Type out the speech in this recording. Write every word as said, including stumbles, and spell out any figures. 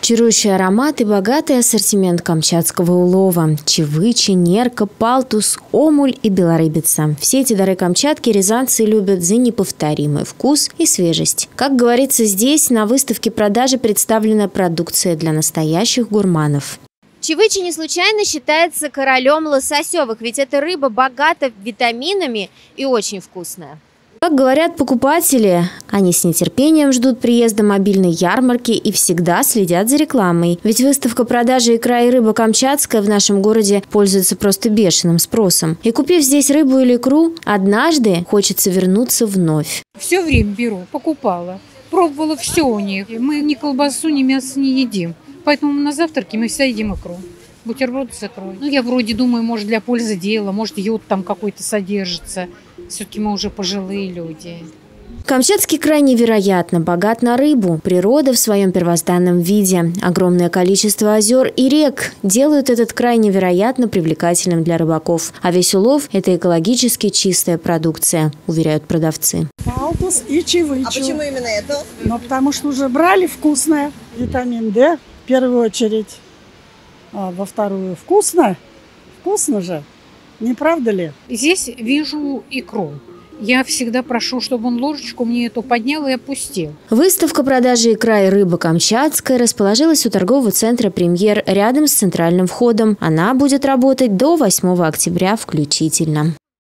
Чарующий аромат и богатый ассортимент камчатского улова. Чевычи, нерка, палтус, омуль и белорыбица. Все эти дары Камчатки рязанцы любят за неповторимый вкус и свежесть. Как говорится, здесь на выставке продажи представлена продукция для настоящих гурманов. Чевычи не случайно считается королем лососевых, ведь эта рыба богата витаминами и очень вкусная. Как говорят покупатели, они с нетерпением ждут приезда мобильной ярмарки и всегда следят за рекламой. Ведь выставка продажи икра и рыба камчатская в нашем городе пользуется просто бешеным спросом. И купив здесь рыбу или икру, однажды хочется вернуться вновь. Все время беру, покупала, пробовала все у них. Мы ни колбасу, ни мясо не едим, поэтому на завтраке мы всегда едим икру. Бутерброды с икрой. Ну, я вроде думаю, может, для пользы дела, может, йод там какой-то содержится. Все-таки мы уже пожилые люди. Камчатский край невероятно богат на рыбу. Природа в своем первозданном виде. Огромное количество озер и рек делают этот край невероятно привлекательным для рыбаков. А весь улов – это экологически чистая продукция, уверяют продавцы. Палтус и чевычу. А почему именно это? Ну, потому что уже брали вкусное. Витамин D в первую очередь. А во вторую вкусно. Вкусно же. Не правда ли? Здесь вижу икру. Я всегда прошу, чтобы он ложечку мне эту поднял и опустил. Выставка продажи икра и рыбы камчатская расположилась у торгового центра «Премьер» рядом с центральным входом. Она будет работать до восьмого октября включительно.